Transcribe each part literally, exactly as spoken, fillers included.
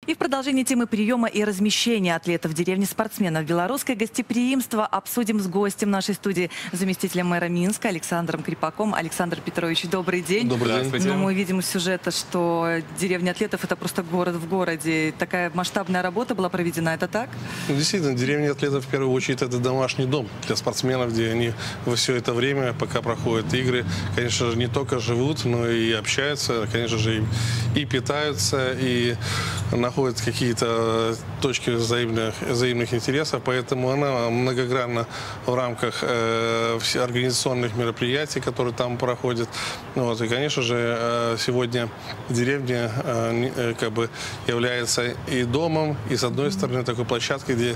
И в продолжение темы приема и размещения атлетов в деревне спортсменов белорусское гостеприимство обсудим с гостем нашей студии, заместителем мэра Минска Александром Крепаком. Александр Петрович, добрый день. Добрый день. Ну, мы видим из сюжета, что деревня атлетов — это просто город в городе. Такая масштабная работа была проведена, это так? Ну, действительно, деревня атлетов в первую очередь это домашний дом для спортсменов, где они все это время, пока проходят игры, конечно же, не только живут, но и общаются, конечно же, и, и питаются, и находят какие-то точки взаимных, взаимных интересов, поэтому она многогранна в рамках э, организационных мероприятий, которые там проходят. Вот, и, конечно же, э, сегодня деревня э, как бы является и домом, и, с одной стороны, такой площадкой, где э,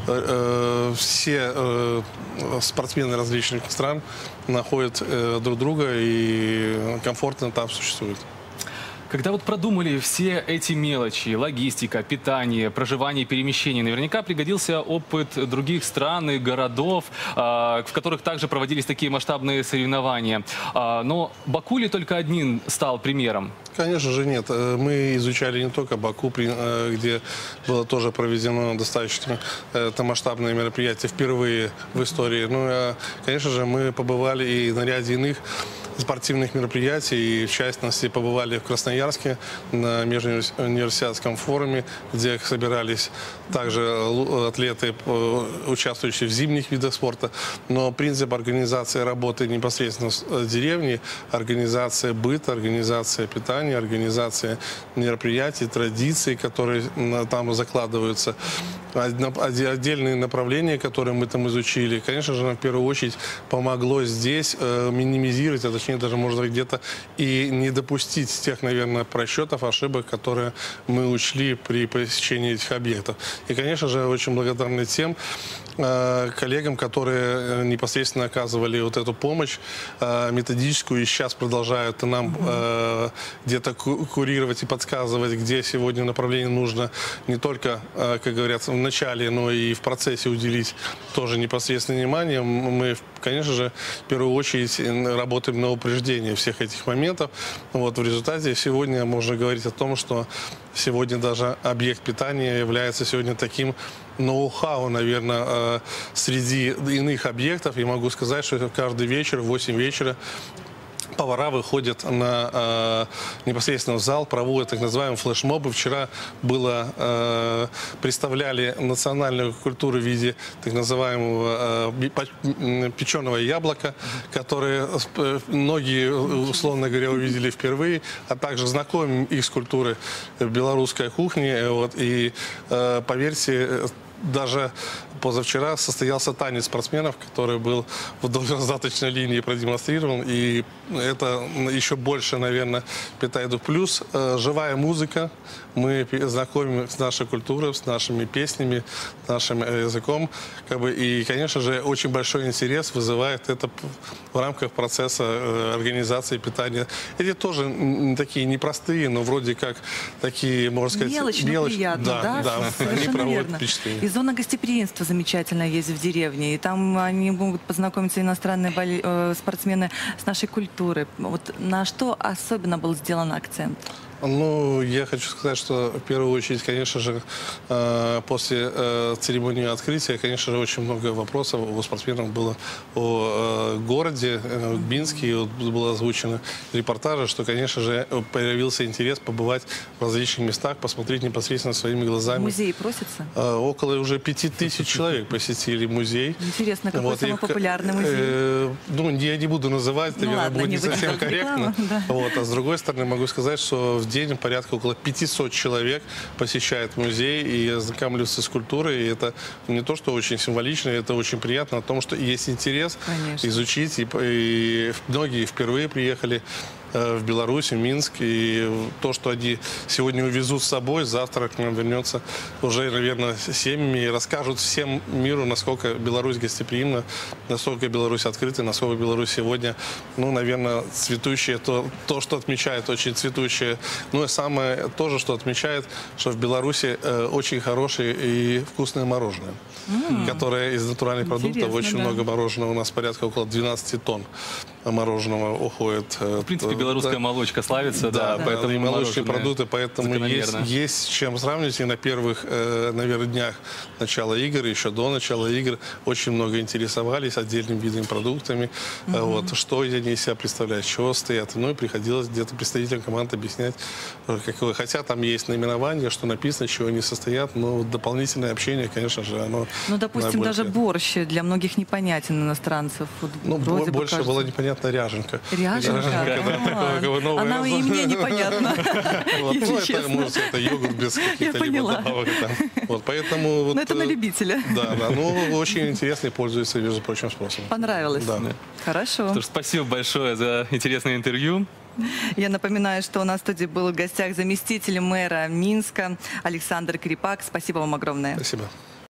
э, все э, спортсмены различных стран находят э, друг друга и комфортно там существуют. Когда вот продумали все эти мелочи, логистика, питание, проживание, перемещение, наверняка пригодился опыт других стран и городов, в которых также проводились такие масштабные соревнования. Но Баку ли только один стал примером? Конечно же нет. Мы изучали не только Баку, где было тоже проведено достаточно это масштабное мероприятие впервые в истории. Ну, конечно же, мы побывали и на ряде иных спортивных мероприятий, и в частности побывали в Красноярске на межуниверситетском форуме, где собирались также атлеты, участвующие в зимних видах спорта. Но принцип организации работы непосредственно в деревне, организация быта, организация питания, организация мероприятий, традиций, которые там закладываются, отдельные направления, которые мы там изучили, конечно же, нам в первую очередь помогло здесь минимизировать, а точнее даже, может быть, где-то и не допустить тех, наверное, просчетов, ошибок, которые мы учли при посещении этих объектов. И, конечно же, очень благодарны тем э, коллегам, которые непосредственно оказывали вот эту помощь э, методическую и сейчас продолжают нам э, где-то курировать и подсказывать, где сегодня направление нужно не только, э, как говорят, в начале, но и в процессе уделить тоже непосредственное внимание. Мы, конечно же, в первую очередь работаем на упреждение всех этих моментов. Вот, в результате сегодня можно говорить о том, что сегодня даже объект питания является сегодня таким ноу-хау, наверное, среди иных объектов. И могу сказать, что каждый вечер в восемь вечера повара выходят на э, непосредственно в зал, проводят так называемые флешмобы. Вчера было, э, представляли национальную культуру в виде так называемого э, печеного яблока, которое э, многие, условно говоря, увидели впервые, а также знакомим их с культурой белорусской кухни. Вот, и э, поверьте, даже позавчера состоялся танец спортсменов, который был вдоль раздаточной линии продемонстрирован. И это еще больше, наверное, питает. Плюс э, живая музыка. Мы знакомим с нашей культурой, с нашими песнями, с нашим языком. Как бы, и, конечно же, очень большой интерес вызывает это в рамках процесса э, организации питания. Эти тоже такие непростые, но вроде как такие, можно сказать, мелочь, но мелочь. приятно, да? да? Да, они проводят верно. впечатление. И зона гостеприимства замечательная есть в деревне. И там они могут познакомиться, иностранные боли... э, спортсмены, с нашей культурой. Вот на что особенно был сделан акцент? Ну, я хочу сказать, что в первую очередь, конечно же, после церемонии открытия, конечно же, очень много вопросов у спортсменов было о городе Минске. Вот было озвучено репортажи, что, конечно же, появился интерес побывать в различных местах, посмотреть непосредственно своими глазами. Музей просится? Около уже пяти тысяч человек посетили музей. Интересно, какой вот, самый и, популярный музей? Э, ну, я не буду называть, ну, наверное, ладно, будет не не совсем корректно. Да. Вот, а с другой стороны, могу сказать, что в день порядка около пятисот человек посещает музей и ознакомливаются с культурой. И это не то, что очень символично, это очень приятно, о том, что есть интерес Конечно. изучить. И, и многие впервые приехали в Беларусь, в Минск. И то, что они сегодня увезут с собой, завтра к нам вернется уже, наверное, семьями и расскажут всем миру, насколько Беларусь гостеприимна, насколько Беларусь открыта, насколько Беларусь сегодня, ну, наверное, цветущая, то, то что отмечает очень цветущее. Ну и самое тоже, что отмечает, что в Беларуси э, очень хорошее и вкусное мороженое, mm. которое из натуральных Интересно, продуктов, очень да. много мороженого, у нас порядка около двенадцати тонн. мороженого уходит. В принципе, белорусская да. молочка славится, да, Да, поэтому и молочные мороженое продукты, поэтому есть, закономерно. есть с чем сравнивать. И на первых, э, наверное, днях начала игр, еще до начала игр, очень много интересовались отдельными видами продуктами. Э, вот, что они из себя представляют, чего стоят. Ну и приходилось где-то представителям команд объяснять, э, какое. Хотя там есть наименование, что написано, чего они состоят, но дополнительное общение, конечно же, оно... Ну, допустим, наиболее даже приятно. борщ для многих непонятен иностранцев. Вот Ну, вроде бо- бы больше кажется. было непонятно ряженка. Ряженка? Такое, такое А, новое Она и название. мне непонятна, Вот, если ну, это, честно. может, это йогурт без каких-то либо поняла. добавок. Там. Вот, поэтому... Вот, Но это на э, любителя. Да, да. Ну, очень интересно и пользуется, между прочим, спросом. Понравилось? Да. Хорошо. Что ж, спасибо большое за интересное интервью. Я напоминаю, что у нас в студии был в гостях заместитель мэра Минска Александр Крипак. Спасибо вам огромное. Спасибо.